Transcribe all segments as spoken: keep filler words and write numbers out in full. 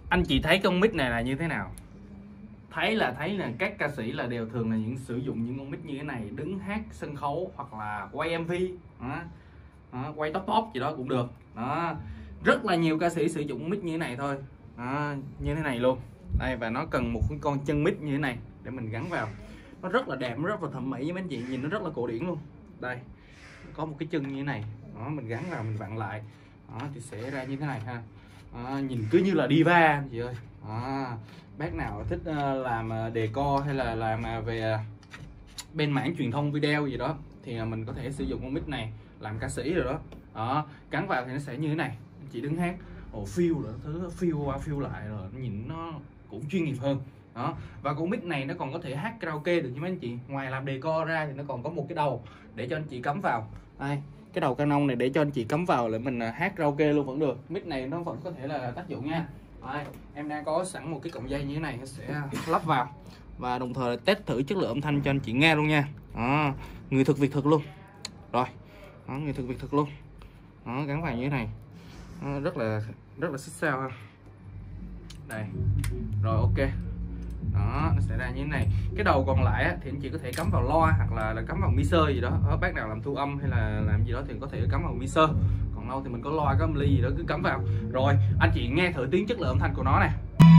Anh chị thấy con mic này là như thế nào? Thấy là thấy là các ca sĩ là đều thường là những sử dụng những con mic như thế này đứng hát sân khấu hoặc là quay em vê, đó. Đó, quay top top gì đó cũng được. Đó, rất là nhiều ca sĩ sử dụng mic như thế này thôi. Đó, như thế này luôn. Đây, và nó cần một con chân mic như thế này để mình gắn vào. Nó rất là đẹp, nó rất là thẩm mỹ với mấy anh chị, nhìn nó rất là cổ điển luôn. Đây, có một cái chân như thế này. Đó, mình gắn vào, mình vặn lại. Đó, thì sẽ ra như thế này ha. Đó, nhìn cứ như là diva anh chị ơi. Đó, bác nào thích uh, làm decor hay là làm uh, về uh, bên mảng truyền thông video gì đó thì uh, mình có thể sử dụng con mic này làm ca sĩ rồi đó. Đó, gắn vào thì nó sẽ như thế này, anh chị đứng hát, ồ feel rồi, thứ feel qua feel lại rồi nhìn nó cũng chuyên nghiệp hơn. Đó, và con mic này nó còn có thể hát karaoke được nha mấy anh chị. Ngoài làm decor ra thì nó còn có một cái đầu để cho anh chị cắm vào. Đây, cái đầu Canon này để cho anh chị cắm vào để mình hát karaoke luôn vẫn được. Mic này nó vẫn có thể là tác dụng nha. Đây, em đang có sẵn một cái cọng dây như thế này sẽ lắp vào và đồng thời test thử chất lượng âm thanh cho anh chị nghe luôn nha. Đó, người thực việc thực luôn. Rồi, đó, người thực việc thực luôn. Đó, gắn vào như thế này. Đó, rất là rất là xích sao ha. Đây, rồi ok. Đó, nó sẽ ra như thế này. Cái đầu còn lại á, thì anh chị có thể cắm vào loa hoặc là, là cắm vào mixer gì đó. Ở bác nào làm thu âm hay là làm gì đó thì có thể cắm vào mixer. Còn đâu thì mình có loa, có âm ly gì đó cứ cắm vào. Rồi, anh chị nghe thử tiếng chất lượng âm thanh của nó nè.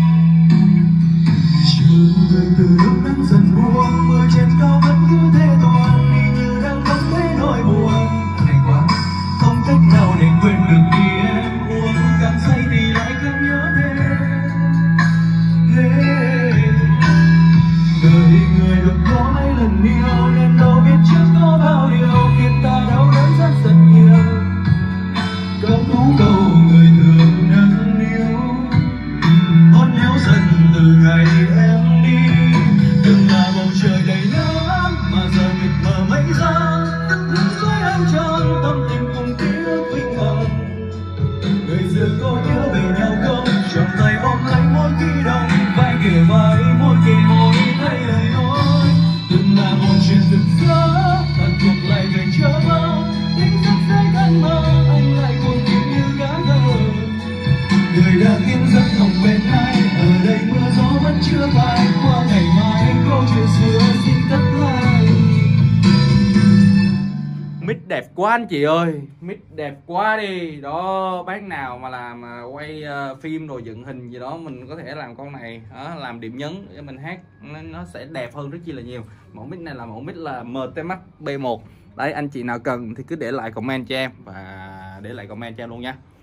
Từ lúc nắng dần buông, mưa trên cao vẫn cứ thế tuôn đi như đang vẫn thấy nỗi buồn. Hay quá, không cách nào để quên được đi em, uống càng say thì lại càng nhớ thêm. Hey. Đời người được có mấy lần yêu nên đâu biết trước có bao điều khiến ta đau đớn rất rất nhiều. Cơn thú cầu người thường nâng niu, hôn nhau dần từ ngày em đi. Từng là bầu trời đầy nắng mà giờ mịt mờ mấy ra, lưng dưới ánh trăng tâm tình cùng ký ức vĩnh hằng. Người xưa có nhớ về nhau không, trong tay ôm lấy mỗi kỷ đông, vai kề vai mỗi kề môi thấy lời nói. Từng là một chuyện rực rỡ tàn cuộc lại về chờ mong, tính rất dễ gắn mơ anh lại cuồng tim như gã gờ. Người đã khiến giấc mộng bên ai ở đây mưa gió vẫn chưa phai qua ngày mai câu chuyện xưa xin cất lại. Mic đẹp quá anh chị ơi, mic đẹp quá đi. Đó, bác nào mà làm quay uh, phim rồi dựng hình gì đó mình có thể làm con này đó, làm điểm nhấn để mình hát nên nó sẽ đẹp hơn rất chi là nhiều. Mẫu mic này là mẫu mic là em tê Max B một. Đấy, anh chị nào cần thì cứ để lại comment cho em và để lại comment cho em luôn nha.